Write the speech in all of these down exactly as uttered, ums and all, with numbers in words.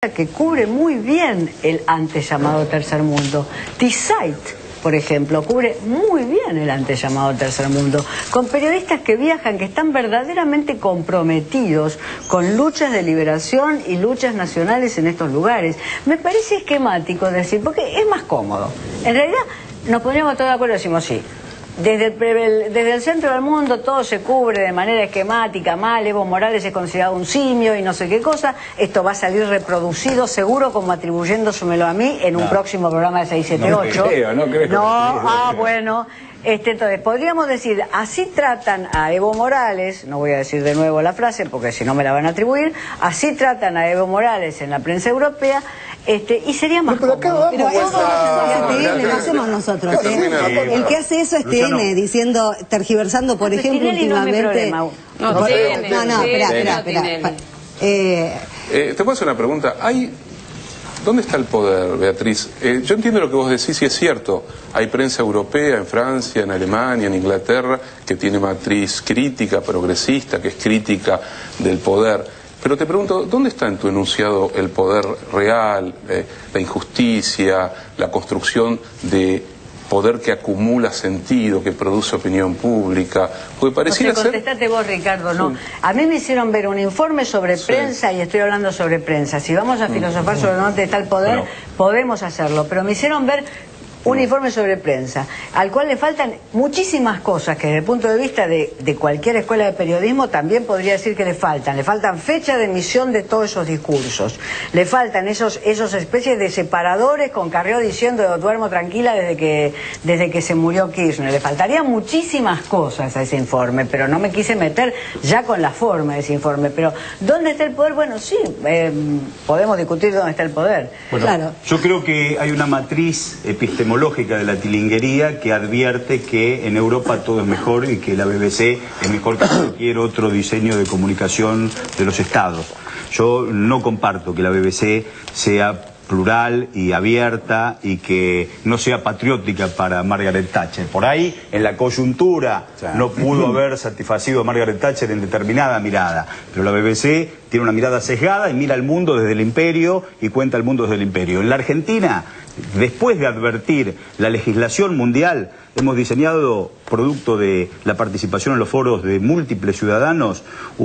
que cubre muy bien el antes llamado tercer mundo. Die Zeit, por ejemplo, cubre muy bien el antes llamado tercer mundo, con periodistas que viajan, que están verdaderamente comprometidos con luchas de liberación y luchas nacionales en estos lugares. Me parece esquemático decir, porque es más cómodo. En realidad nos pondríamos todos de acuerdo y decimos sí. Desde el, desde el centro del mundo todo se cubre de manera esquemática, mal, Evo Morales es considerado un simio y no sé qué cosa. Esto va a salir reproducido seguro como atribuyéndoselo a mí en un no. próximo programa de seis siete ocho. No creo, no creo. No, ah, bueno. Este, entonces, podríamos decir, así tratan a Evo Morales, no voy a decir de nuevo la frase porque si no me la van a atribuir, así tratan a Evo Morales en la prensa europea, este, y sería más pero cómodo. Pero eso ah, T N, no hacemos nosotros. ¿eh? El que hace eso es T N, diciendo, tergiversando, por ejemplo, últimamente... No, no, T N, no, no, espera, espera, espera. Eh, eh, te puedo hacer una pregunta. ¿Hay... ¿Dónde está el poder, Beatriz? Eh, yo entiendo lo que vos decís y es cierto. Hay prensa europea en Francia, en Alemania, en Inglaterra, que tiene matriz crítica, progresista, que es crítica del poder. Pero te pregunto, ¿dónde está en tu enunciado el poder real, eh, la injusticia, la construcción de poder que acumula sentido, que produce opinión pública? Porque pareciera no sé, contestate ser... vos, Ricardo, no. Sí. A mí me hicieron ver un informe sobre sí. prensa y estoy hablando sobre prensa. Si vamos a filosofar sobre dónde está el poder, bueno. podemos hacerlo. Pero me hicieron ver un informe sobre prensa, al cual le faltan muchísimas cosas que desde el punto de vista de, de cualquier escuela de periodismo también podría decir que le faltan. Le faltan fecha de emisión de todos esos discursos. Le faltan esos, esos especies de separadores con Carrió diciendo duermo tranquila desde que, desde que se murió Kirchner. Le faltarían muchísimas cosas a ese informe, pero no me quise meter ya con la forma de ese informe. Pero ¿dónde está el poder? Bueno, sí, eh, podemos discutir dónde está el poder. Bueno, claro. Yo creo que hay una matriz epistemológica de la tilinguería que advierte que en Europa todo es mejor y que la B B C es mejor que cualquier otro diseño de comunicación de los estados. Yo no comparto que la B B C sea plural y abierta y que no sea patriótica para Margaret Thatcher. Por ahí, en la coyuntura, no pudo haber satisfacido a Margaret Thatcher en determinada mirada, pero la B B C tiene una mirada sesgada y mira el mundo desde el imperio y cuenta el mundo desde el imperio. En la Argentina, después de advertir la legislación mundial, hemos diseñado, producto de la participación en los foros de múltiples ciudadanos,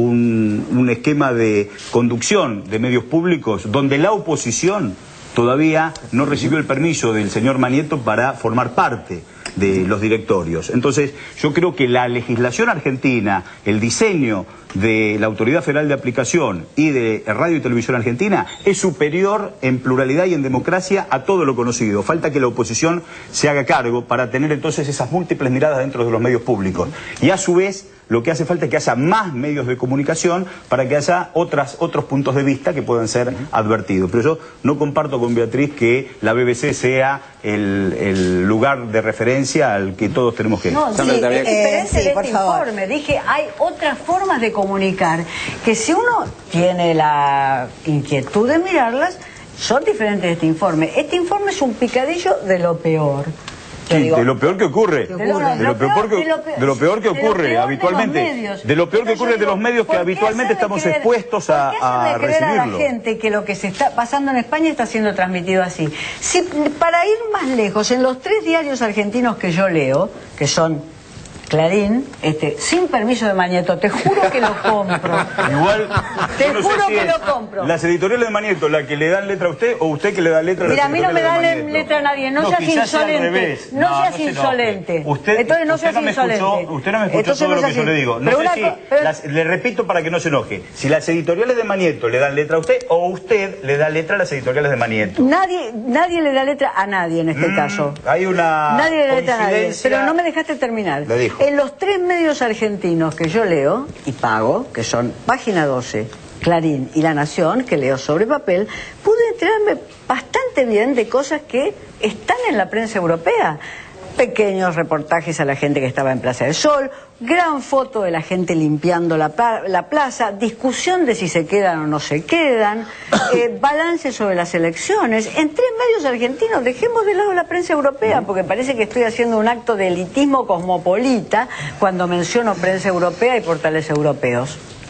un, un esquema de conducción de medios públicos donde la oposición todavía no recibió el permiso del señor Manieto para formar parte de los directorios. Entonces, yo creo que la legislación argentina, el diseño de la Autoridad Federal de Aplicación y de Radio y Televisión Argentina es superior en pluralidad y en democracia a todo lo conocido. Falta que la oposición se haga cargo para tener entonces esas múltiples miradas dentro de los medios públicos. Y a su vez, lo que hace falta es que haya más medios de comunicación para que haya otras, otros puntos de vista que puedan ser advertidos. Pero yo no comparto con Beatriz que la B B C sea el, el lugar de referencia al que todos tenemos que ir. No, sí, es diferente sí, de este informe. Dije, hay otras formas de comunicar que si uno tiene la inquietud de mirarlas, son diferentes de este informe. Este informe es un picadillo de lo peor. Sí, de lo peor que ocurre, de lo, de lo peor que, de lo peor que ocurre habitualmente, de lo peor que ocurre de los medios que habitualmente estamos expuestos a, a recibirlo. A la gente que lo que se está pasando en España está siendo transmitido así. Si, para ir más lejos, en los tres diarios argentinos que yo leo, que son Clarín, este, sin permiso de Manieto, te juro que lo compro. Igual, te no juro sé si que lo compro. Las editoriales de Manieto, la que le dan letra a usted o usted que le da letra a Mira, las editoriales de Manieto. Mira, a mí no me da letra a nadie, no, no seas insolente. No, no seas no insolente. Usted, Entonces no usted seas no me insolente. Escuchó, usted no me escuchó Entonces todo no lo que yo le digo. No sé si, pero... las, le repito para que no se enoje, si las editoriales de Manieto le dan letra a usted o usted le da letra a las editoriales de Manieto. Nadie, nadie le da letra a nadie en este mm, caso. Hay una Nadie le da letra a nadie, pero no me dejaste terminar. Lo dijo. En los tres medios argentinos que yo leo y pago, que son Página doce, Clarín y La Nación, que leo sobre papel, pude enterarme bastante bien de cosas que están en la prensa europea. Pequeños reportajes a la gente que estaba en Plaza del Sol, gran foto de la gente limpiando la, la plaza, discusión de si se quedan o no se quedan, eh, balance sobre las elecciones. En tres medios argentinos, dejemos de lado la prensa europea, porque parece que estoy haciendo un acto de elitismo cosmopolita cuando menciono prensa europea y portales europeos.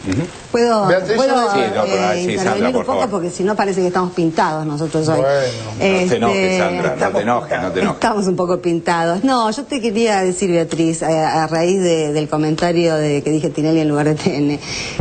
Uh-huh. ¿Puedo, Beatriz, ¿puedo sí, no, pero, eh, sí, intervenir Sandra, un por poco? favor. Porque si no parece que estamos pintados nosotros hoy. Bueno, No te enojes, Sandra, no te enojes, no te enojes. Estamos un poco pintados. No, yo te quería decir, Beatriz, a, a raíz de, del comentario de que dije Tinelli en lugar de T N,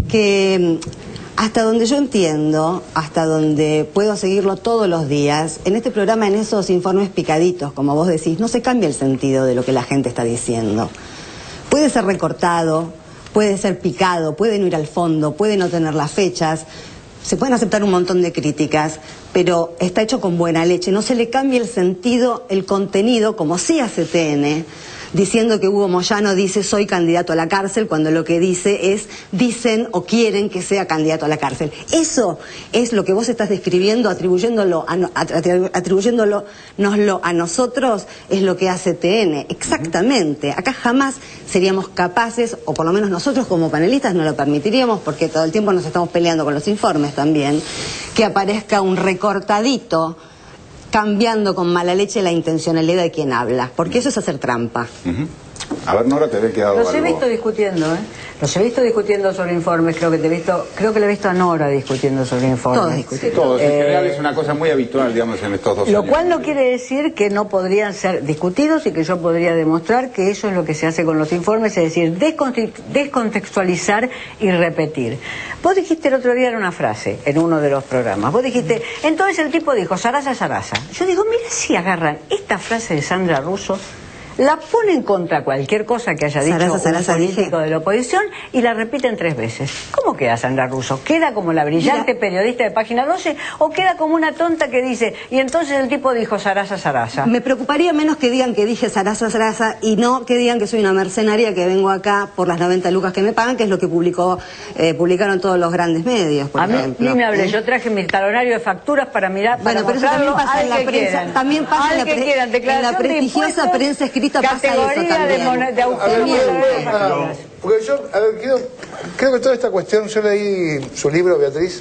que hasta donde yo entiendo, hasta donde puedo seguirlo todos los días, en este programa, en esos informes picaditos, como vos decís, no se cambia el sentido de lo que la gente está diciendo. Puede ser recortado, puede ser picado, puede no ir al fondo, puede no tener las fechas, se pueden aceptar un montón de críticas, pero está hecho con buena leche. No se le cambia el sentido, el contenido, como sí hace T N, diciendo que Hugo Moyano dice soy candidato a la cárcel, cuando lo que dice es dicen o quieren que sea candidato a la cárcel. Eso es lo que vos estás describiendo, atribuyéndolo a, atribuyéndolo noslo a nosotros, es lo que hace T N. Exactamente. Acá jamás seríamos capaces, o por lo menos nosotros como panelistas no lo permitiríamos, porque todo el tiempo nos estamos peleando con los informes también, que aparezca un recortadito cambiando con mala leche la intencionalidad de quien habla, porque eso es hacer trampa. Uh-huh. A ver, Nora, te había quedado Los he algo. visto discutiendo, ¿eh? Los he visto discutiendo sobre informes, creo que te he visto, creo que le he visto a Nora discutiendo sobre informes. Todos discutiendo. Todos, en Eh, general es una cosa muy habitual, digamos, en estos dos Lo años. cual no quiere decir que no podrían ser discutidos y que yo podría demostrar que eso es lo que se hace con los informes, es decir, desconte- descontextualizar y repetir. Vos dijiste el otro día en una frase, en uno de los programas, vos dijiste, entonces el tipo dijo, Sarasa, Sarasa. Yo digo, mira si agarran esta frase de Sandra Russo, la ponen contra cualquier cosa que haya dicho Sarasa, Sarasa, un político dije. de la oposición y la repiten tres veces. ¿Cómo queda Sandra Russo? ¿Queda como la brillante Mira. periodista de Página doce o queda como una tonta que dice, y entonces el tipo dijo Sarasa, Sarasa? Me preocuparía menos que digan que dije Sarasa, Sarasa y no que digan que soy una mercenaria que vengo acá por las noventa lucas que me pagan, que es lo que publicó eh, publicaron todos los grandes medios, por A mí ejemplo. ni me hablé, ¿Eh? yo traje mi talonario de facturas para mirar, para Bueno, pero eso también mostrarlo pasa en al la que prensa, quieran. también pasa en Al la, que pre- quieran, en la declaración de prestigiosa impuestos, prensa escrita pasa eso categoría de, también. mon- de A autor, ver, montador de porque- facturas. porque yo, a ver, quiero, creo que toda esta cuestión, yo leí su libro, Beatriz,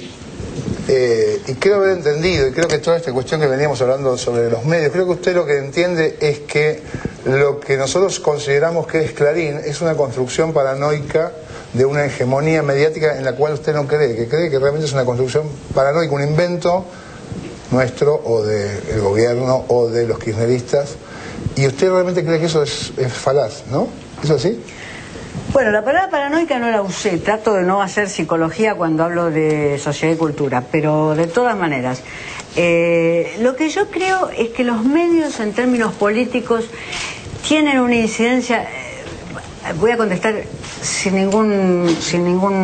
eh, y creo haber entendido, y creo que toda esta cuestión que veníamos hablando sobre los medios, creo que usted lo que entiende es que lo que nosotros consideramos que es Clarín es una construcción paranoica de una hegemonía mediática en la cual usted no cree, que cree que realmente es una construcción paranoica, un invento nuestro o del gobierno o de los kirchneristas, y usted realmente cree que eso es, es falaz, ¿no? ¿Es así? Bueno, la palabra paranoica no la usé, trato de no hacer psicología cuando hablo de sociedad y cultura, pero de todas maneras, eh, lo que yo creo es que los medios en términos políticos tienen una incidencia, eh, voy a contestar sin ningún, sin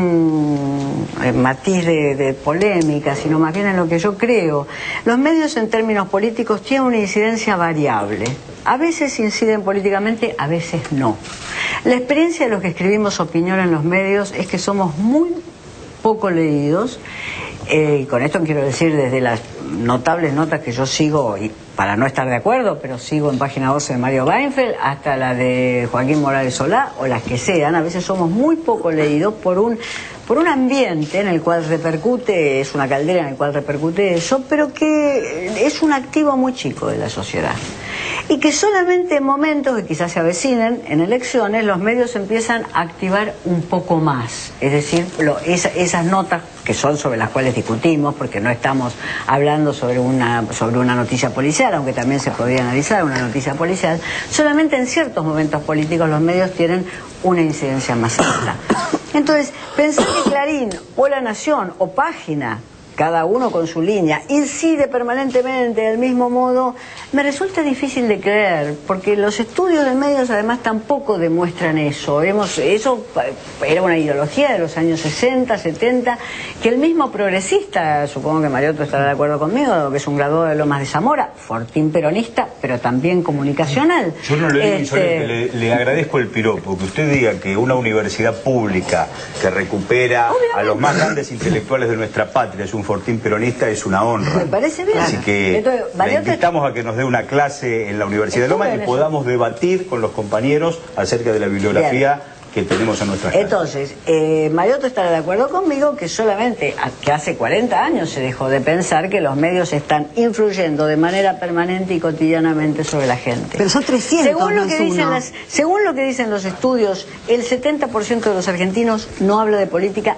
ningún eh, matiz de, de polémica, sino más bien en lo que yo creo. Los medios en términos políticos tienen una incidencia variable. A veces inciden políticamente, a veces no. La experiencia de los que escribimos opinión en los medios es que somos muy poco leídos, eh, y con esto quiero decir desde las notables notas que yo sigo, y para no estar de acuerdo, pero sigo en Página doce de Mario Weinfeld, hasta la de Joaquín Morales Solá, o las que sean, a veces somos muy poco leídos por un, por un ambiente en el cual repercute, es una caldera en el cual repercute eso, pero que es un activo muy chico de la sociedad. Y que solamente en momentos que quizás se avecinen, en elecciones, los medios empiezan a activar un poco más. Es decir, lo, esa, esas notas que son sobre las cuales discutimos, porque no estamos hablando sobre una, sobre una noticia policial, aunque también se podría analizar una noticia policial, solamente en ciertos momentos políticos los medios tienen una incidencia más alta. Entonces, pensar que Clarín o La Nación o Página, cada uno con su línea, incide permanentemente del mismo modo, me resulta difícil de creer, porque los estudios de medios además tampoco demuestran eso. Hemos, eso era una ideología de los años sesenta, setenta, que el mismo progresista, supongo que Mariotto estará de acuerdo conmigo, que es un graduado de Lomas de Zamora, fortín peronista, pero también comunicacional. Yo no le digo, Este... le, le agradezco el piropo, que usted diga que una universidad pública que recupera Obviamente. a los más grandes intelectuales de nuestra patria es un fortín peronista, es una honra. Me parece bien. Así que Entonces, le invitamos a que nos dé una clase en la Universidad de Lomas y podamos debatir con los compañeros acerca de la bibliografía bien. que tenemos en nuestra casa. Entonces, eh, Mariotto estará de acuerdo conmigo que solamente que hace cuarenta años se dejó de pensar que los medios están influyendo de manera permanente y cotidianamente sobre la gente. Pero son trescientos, según lo no que es dicen uno. las, según lo que dicen los estudios, el setenta por ciento de los argentinos no habla de política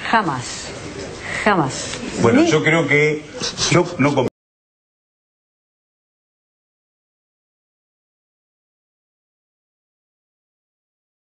Jamás. Jamás. Bueno, Ni- yo creo que yo no